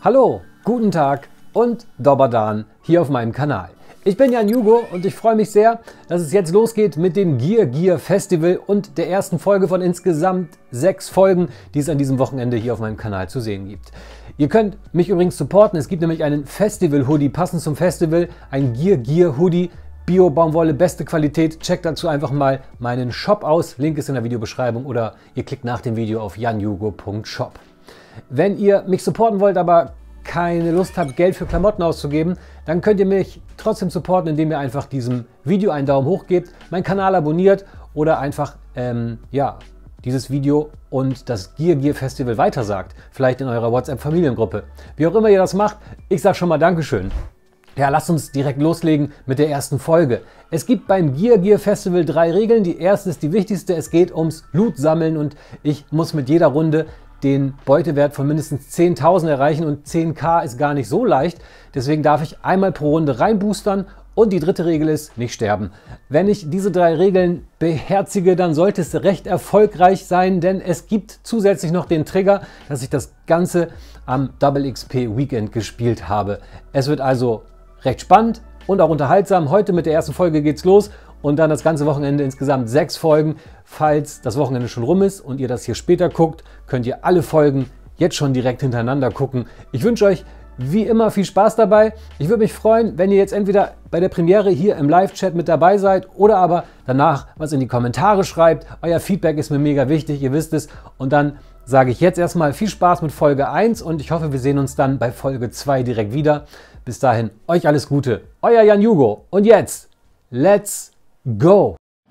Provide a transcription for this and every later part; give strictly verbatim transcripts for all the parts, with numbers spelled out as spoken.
Hallo, guten Tag und Dobadan hier auf meinem Kanal. Ich bin Jan Jugo und ich freue mich sehr, dass es jetzt losgeht mit dem Gear Gear Festival und der ersten Folge von insgesamt sechs Folgen, die es an diesem Wochenende hier auf meinem Kanal zu sehen gibt. Ihr könnt mich übrigens supporten. Es gibt nämlich einen Festival-Hoodie passend zum Festival, ein Gear Gear Hoodie, Bio-Baumwolle, beste Qualität. Checkt dazu einfach mal meinen Shop aus. Link ist in der Videobeschreibung oder ihr klickt nach dem Video auf janjugo punkt shop. Wenn ihr mich supporten wollt, aber keine Lust habt, Geld für Klamotten auszugeben, dann könnt ihr mich trotzdem supporten, indem ihr einfach diesem Video einen Daumen hoch gebt, meinen Kanal abonniert oder einfach ähm, ja, dieses Video und das Gear Gear Festival weitersagt. Vielleicht in eurer WhatsApp-Familiengruppe. Wie auch immer ihr das macht, ich sage schon mal Dankeschön. Ja, lasst uns direkt loslegen mit der ersten Folge. Es gibt beim Gear Gear Festival drei Regeln. Die erste ist die wichtigste. Es geht ums Loot sammeln und ich muss mit jeder Runde den Beutewert von mindestens zehntausend erreichen und zehntausend ist gar nicht so leicht. Deswegen darf ich einmal pro Runde reinboostern und die dritte Regel ist nicht sterben. Wenn ich diese drei Regeln beherzige, dann sollte es recht erfolgreich sein, denn es gibt zusätzlich noch den Trigger, dass ich das Ganze am Double X P Weekend gespielt habe. Es wird also recht spannend und auch unterhaltsam. Heute mit der ersten Folge geht's los und dann das ganze Wochenende insgesamt sechs Folgen. Falls das Wochenende schon rum ist und ihr das hier später guckt, könnt ihr alle Folgen jetzt schon direkt hintereinander gucken. Ich wünsche euch wie immer viel Spaß dabei. Ich würde mich freuen, wenn ihr jetzt entweder bei der Premiere hier im Live-Chat mit dabei seid oder aber danach was in die Kommentare schreibt. Euer Feedback ist mir mega wichtig, ihr wisst es. Und dann sage ich jetzt erstmal viel Spaß mit Folge eins und ich hoffe, wir sehen uns dann bei Folge zwei direkt wieder. Bis dahin, euch alles Gute. Euer Jan Jugo. Und jetzt, let's go!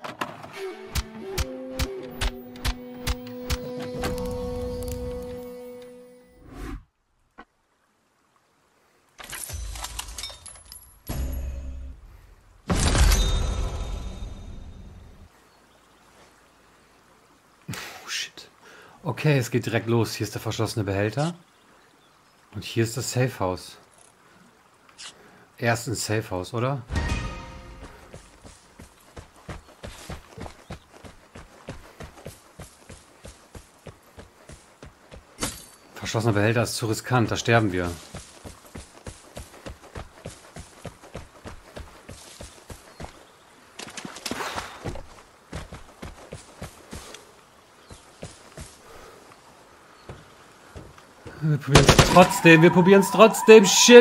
Oh shit. Okay, es geht direkt los. Hier ist der verschlossene Behälter. Und hier ist das Safehouse. Erst ins Safehouse, oder? Verschlossener Behälter ist zu riskant, da sterben wir. Wir probieren es trotzdem, wir probieren es trotzdem, shit!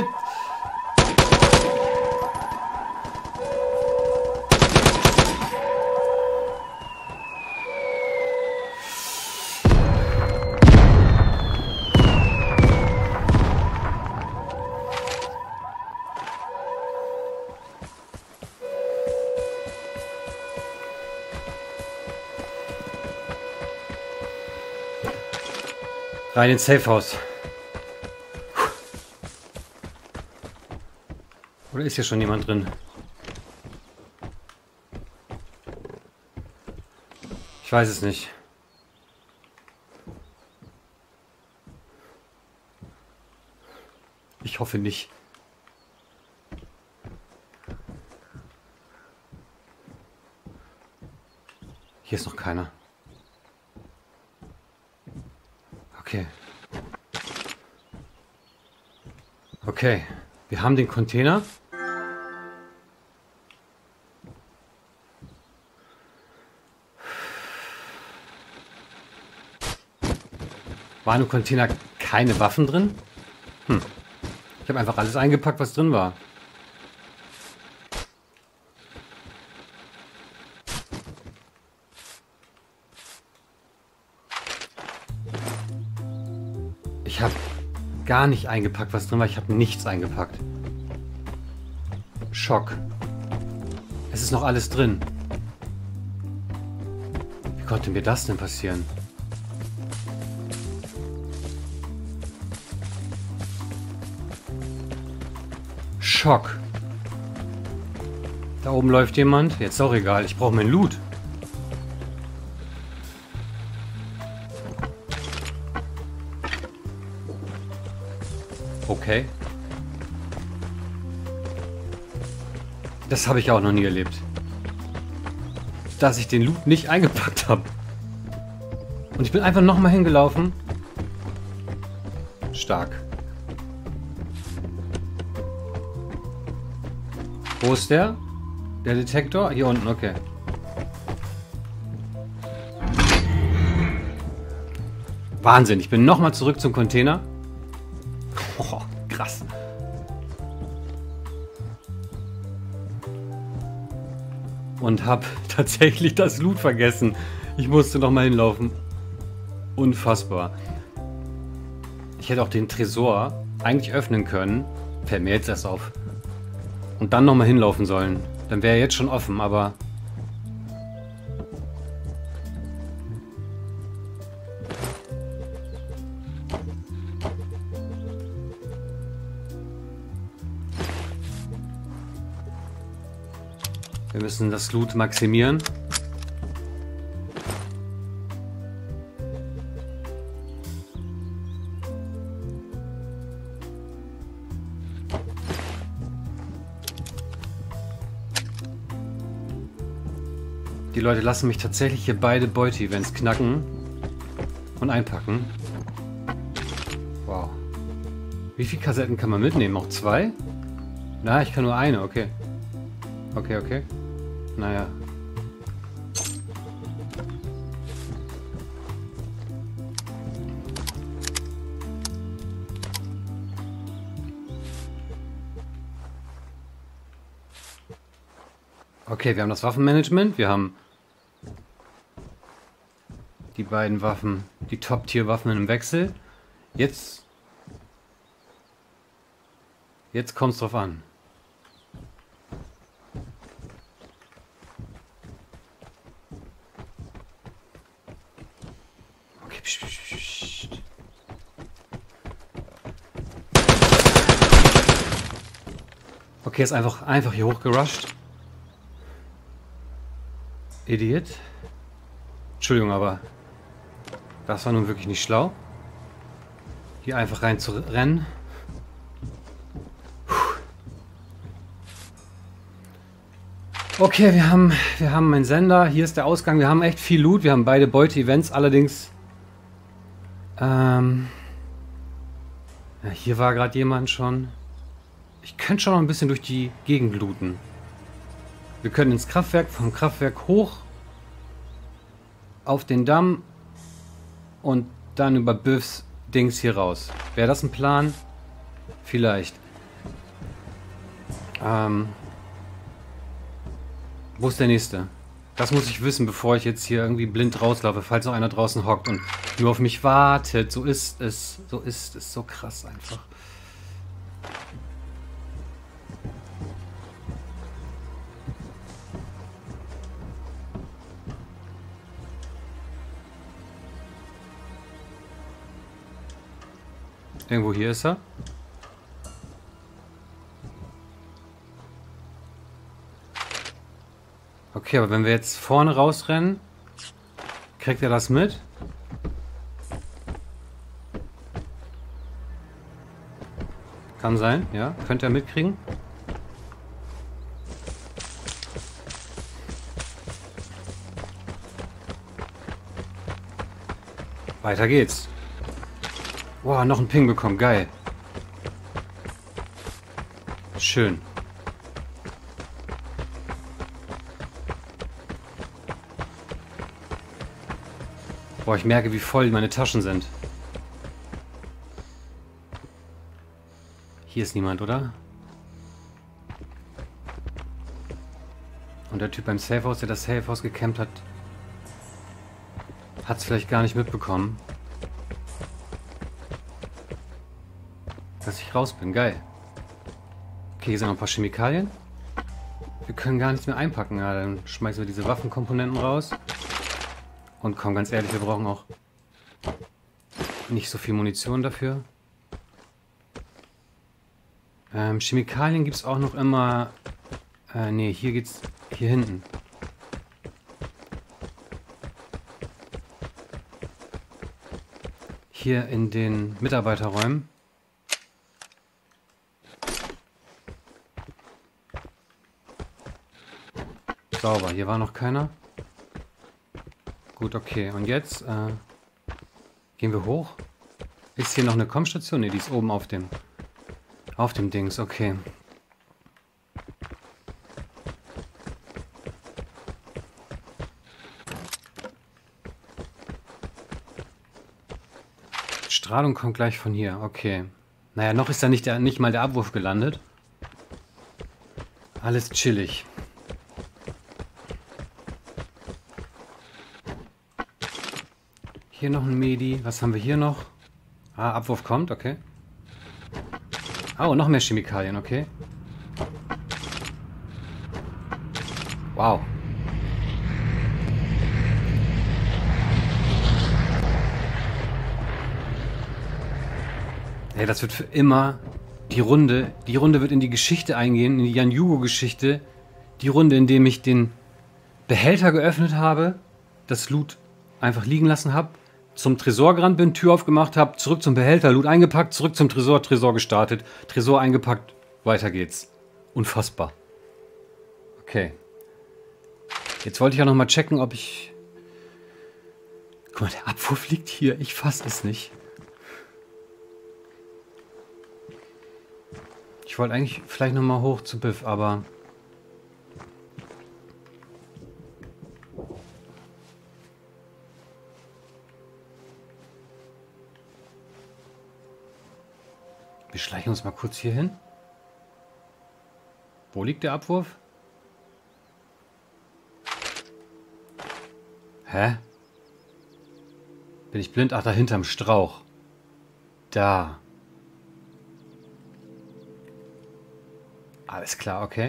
Rein ins Safehouse. Oder ist hier schon jemand drin? Ich weiß es nicht. Ich hoffe nicht. Hier ist noch keiner. Okay. Okay, wir haben den Container. Waren im Container keine Waffen drin? Hm. Ich habe einfach alles eingepackt, was drin war. Ich habe gar nicht eingepackt, was drin war. Ich habe nichts eingepackt. Schock. Es ist noch alles drin. Wie konnte mir das denn passieren? Schock. Da oben läuft jemand. Jetzt ist auch egal. Ich brauche meinen Loot. Okay. Das habe ich auch noch nie erlebt. Dass ich den Loot nicht eingepackt habe. Und ich bin einfach nochmal hingelaufen. Stark. Wo ist der? Der Detektor? Hier unten, okay. Wahnsinn, ich bin nochmal zurück zum Container. Oh, krass. Und hab tatsächlich das Loot vergessen. Ich musste nochmal hinlaufen. Unfassbar. Ich hätte auch den Tresor eigentlich öffnen können. Fällt mir jetzt erst auf. Und dann nochmal hinlaufen sollen. Dann wäre er jetzt schon offen, aber... Wir müssen das Loot maximieren. Die Leute lassen mich tatsächlich hier beide Beute-Events knacken und einpacken. Wow. Wie viele Kassetten kann man mitnehmen? Auch zwei? Na, ich kann nur eine, okay. Okay, okay. Naja. Okay, wir haben das Waffenmanagement. Wir haben die beiden Waffen, die Top-Tier-Waffen im Wechsel. Jetzt... Jetzt kommt es drauf an. Okay, psch, psch, psch. Okay, ist einfach, einfach hier hochgerusht. Idiot. Entschuldigung, aber das war nun wirklich nicht schlau. Hier einfach rein zu rennen. Okay, wir haben, wir haben einen Sender. Hier ist der Ausgang. Wir haben echt viel Loot. Wir haben beide Beute-Events. Allerdings... Ähm, ja, hier war gerade jemand schon. Ich könnte schon noch ein bisschen durch die Gegend looten. Wir können ins Kraftwerk, vom Kraftwerk hoch auf den Damm und dann über Biffs Dings hier raus. Wäre das ein Plan? Vielleicht. Ähm, wo ist der nächste? Das muss ich wissen, bevor ich jetzt hier irgendwie blind rauslaufe, falls noch einer draußen hockt und nur auf mich wartet. So ist es. So ist es. So krass einfach. Irgendwo hier ist er. Okay, aber wenn wir jetzt vorne rausrennen, kriegt er das mit? Kann sein, ja. Könnte er mitkriegen. Weiter geht's. Wow, noch ein Ping bekommen. Geil. Schön. Boah, ich merke, wie voll meine Taschen sind. Hier ist niemand, oder? Und der Typ beim Safehouse, der das Safehouse gecampt hat, hat es vielleicht gar nicht mitbekommen, dass ich raus bin. Geil. Okay, hier sind noch ein paar Chemikalien. Wir können gar nichts mehr einpacken. Ja, dann schmeißen wir diese Waffenkomponenten raus. Und komm, ganz ehrlich, wir brauchen auch nicht so viel Munition dafür. Ähm, Chemikalien gibt es auch noch immer... Äh, nee, hier geht's... Hier hinten. Hier in den Mitarbeiterräumen. Sauber, hier war noch keiner. Gut, okay. Und jetzt äh, gehen wir hoch. Ist hier noch eine Kommstation? Ne, die ist oben auf dem auf dem Dings. Okay. Strahlung kommt gleich von hier. Okay. Naja, noch ist da nicht, der, nicht mal der Abwurf gelandet. Alles chillig. Hier noch ein Medi. Was haben wir hier noch? Ah, Abwurf kommt, okay. Oh, noch mehr Chemikalien, okay. Wow. Ey, das wird für immer die Runde. Die Runde wird in die Geschichte eingehen, in die Jan-Jugo-Geschichte. Die Runde, in dem ich den Behälter geöffnet habe, das Loot einfach liegen lassen habe, zum Tresor gerannt bin, Tür aufgemacht habe, zurück zum Behälter, Loot eingepackt, zurück zum Tresor, Tresor gestartet, Tresor eingepackt, weiter geht's. Unfassbar. Okay. Jetzt wollte ich auch noch mal checken, ob ich... Guck mal, der Abwurf liegt hier. Ich fasse es nicht. Ich wollte eigentlich vielleicht noch mal hoch zu Biff, aber... Wir schleichen uns mal kurz hier hin. Wo liegt der Abwurf? Hä? Bin ich blind? Ach, da hinterm Strauch. Da. Alles klar, okay.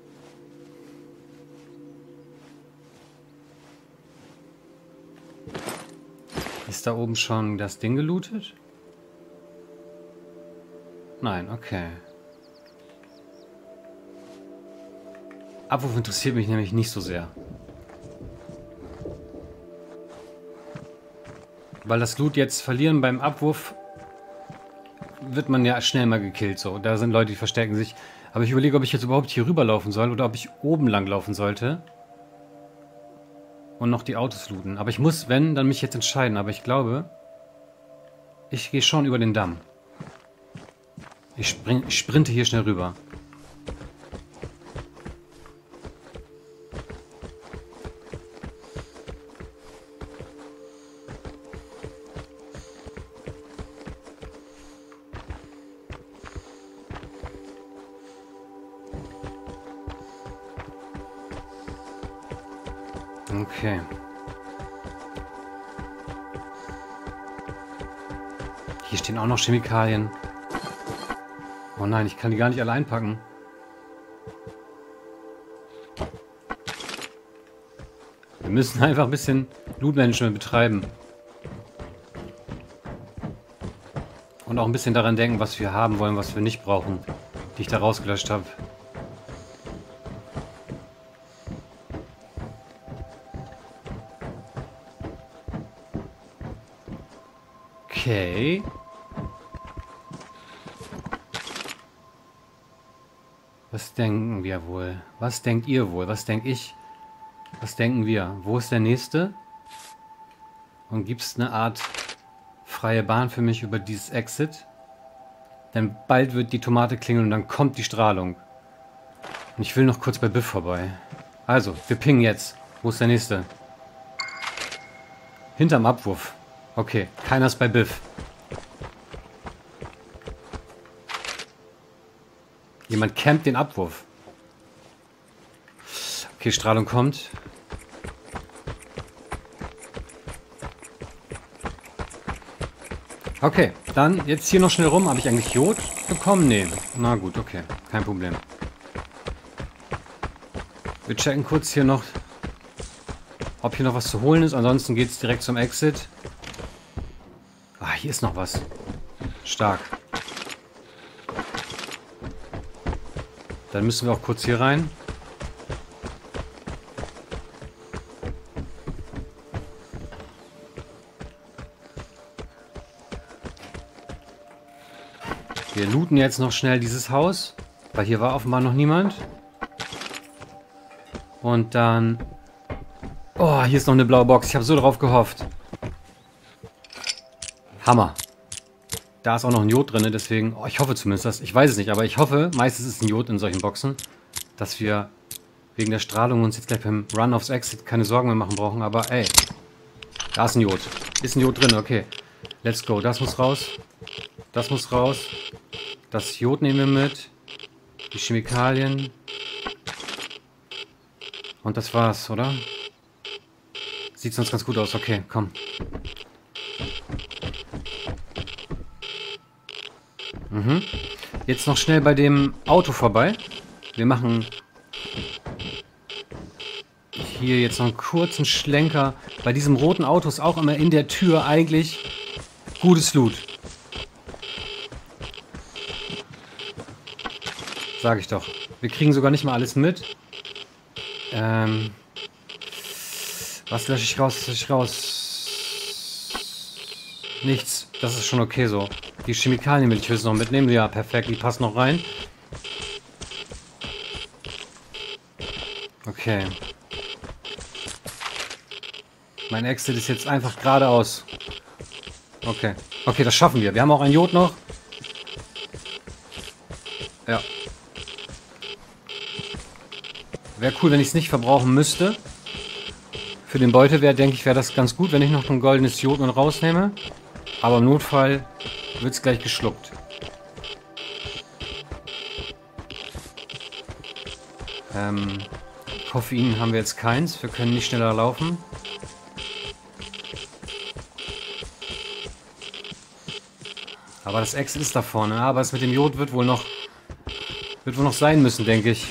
Ist da oben schon das Ding gelootet? Nein, okay. Abwurf interessiert mich nämlich nicht so sehr. Weil das Loot jetzt verlieren beim Abwurf wird man ja schnell mal gekillt. So, da sind Leute, die verstärken sich. Aber ich überlege, ob ich jetzt überhaupt hier rüberlaufen soll oder ob ich oben lang laufen sollte. Und noch die Autos looten. Aber ich muss, wenn, dann mich jetzt entscheiden. Aber ich glaube, ich gehe schon über den Damm. Ich, spring, ich sprinte hier schnell rüber. Okay. Hier stehen auch noch Chemikalien. Oh nein, ich kann die gar nicht alle einpacken. Wir müssen einfach ein bisschen Loot-Management betreiben. Und auch ein bisschen daran denken, was wir haben wollen, was wir nicht brauchen, die ich da rausgelöscht habe. Okay. Was denken wir wohl? Was denkt ihr wohl? Was denke ich? Was denken wir? Wo ist der nächste? Und gibt es eine Art freie Bahn für mich über dieses Exit? Denn bald wird die Tomate klingeln und dann kommt die Strahlung. Und ich will noch kurz bei Biff vorbei. Also, wir pingen jetzt. Wo ist der nächste? Hinterm Abwurf. Okay, keiner ist bei Biff. Jemand campt den Abwurf. Okay, Strahlung kommt. Okay, dann jetzt hier noch schnell rum. Habe ich eigentlich Jod bekommen? Nee. Na gut, okay. Kein Problem. Wir checken kurz hier noch, ob hier noch was zu holen ist. Ansonsten geht es direkt zum Exit. Ah, hier ist noch was. Stark. Dann müssen wir auch kurz hier rein. Wir looten jetzt noch schnell dieses Haus, weil hier war offenbar noch niemand. Und dann... Oh, hier ist noch eine blaue Box. Ich habe so drauf gehofft. Hammer. Da ist auch noch ein Jod drin, deswegen... Oh, ich hoffe zumindest das. Ich weiß es nicht, aber ich hoffe, meistens ist ein Jod in solchen Boxen, dass wir wegen der Strahlung uns jetzt gleich beim Run aufs Exit keine Sorgen mehr machen brauchen. Aber ey, da ist ein Jod. Ist ein Jod drin, okay. Let's go. Das muss raus. Das muss raus. Das Jod nehmen wir mit. Die Chemikalien. Und das war's, oder? Sieht sonst ganz gut aus. Okay, komm. Mhm. Jetzt noch schnell bei dem Auto vorbei. Wir machen hier jetzt noch einen kurzen Schlenker. Bei diesem roten Auto ist auch immer in der Tür eigentlich gutes Loot. Sag ich doch. Wir kriegen sogar nicht mal alles mit. Ähm, was lösche ich raus? Was lösche ich raus? Nichts. Das ist schon okay so. Die Chemikalien will ich höchstens noch mitnehmen. Ja, perfekt. Die passen noch rein. Okay. Mein Exit ist jetzt einfach geradeaus. Okay. Okay, das schaffen wir. Wir haben auch ein Jod noch. Ja. Wäre cool, wenn ich es nicht verbrauchen müsste. Für den Beutewert, denke ich, wäre das ganz gut, wenn ich noch ein goldenes Jod und rausnehme. Aber im Notfall wird es gleich geschluckt. Ähm, Koffein haben wir jetzt keins. Wir können nicht schneller laufen. Aber das Exit ist da vorne. Aber es mit dem Jod wird wohl noch, wird wohl noch sein müssen, denke ich.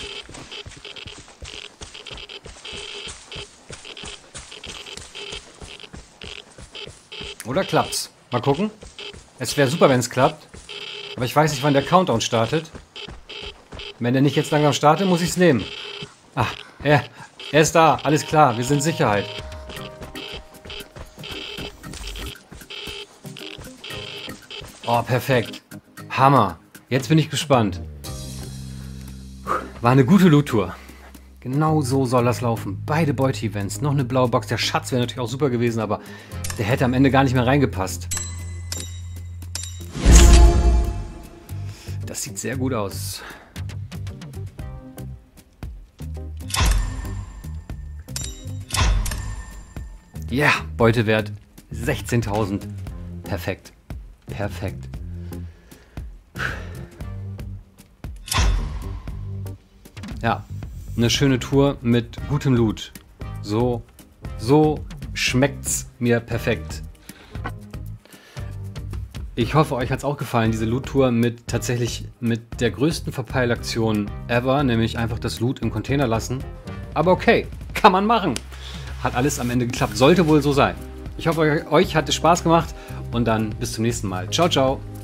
Oder klappt's? Mal gucken. Es wäre super, wenn es klappt. Aber ich weiß nicht, wann der Countdown startet. Wenn der nicht jetzt langsam startet, muss ich es nehmen. Ah, er, er ist da. Alles klar, wir sind in Sicherheit. Oh, perfekt. Hammer. Jetzt bin ich gespannt. War eine gute Loot-Tour. Genau so soll das laufen. Beide Beute-Events. Noch eine blaue Box. Der Schatz wäre natürlich auch super gewesen, aber der hätte am Ende gar nicht mehr reingepasst. Yes. Das sieht sehr gut aus. Ja, yeah, Beutewert sechzehntausend. Perfekt. Perfekt. Ja, eine schöne Tour mit gutem Loot. So, so schmeckt's mir perfekt. Ich hoffe, euch hat's auch gefallen, diese Loot-Tour mit tatsächlich mit der größten Verpeilaktion ever, nämlich einfach das Loot im Container lassen. Aber okay, kann man machen. Hat alles am Ende geklappt, sollte wohl so sein. Ich hoffe, euch hat es Spaß gemacht und dann bis zum nächsten Mal. Ciao, ciao.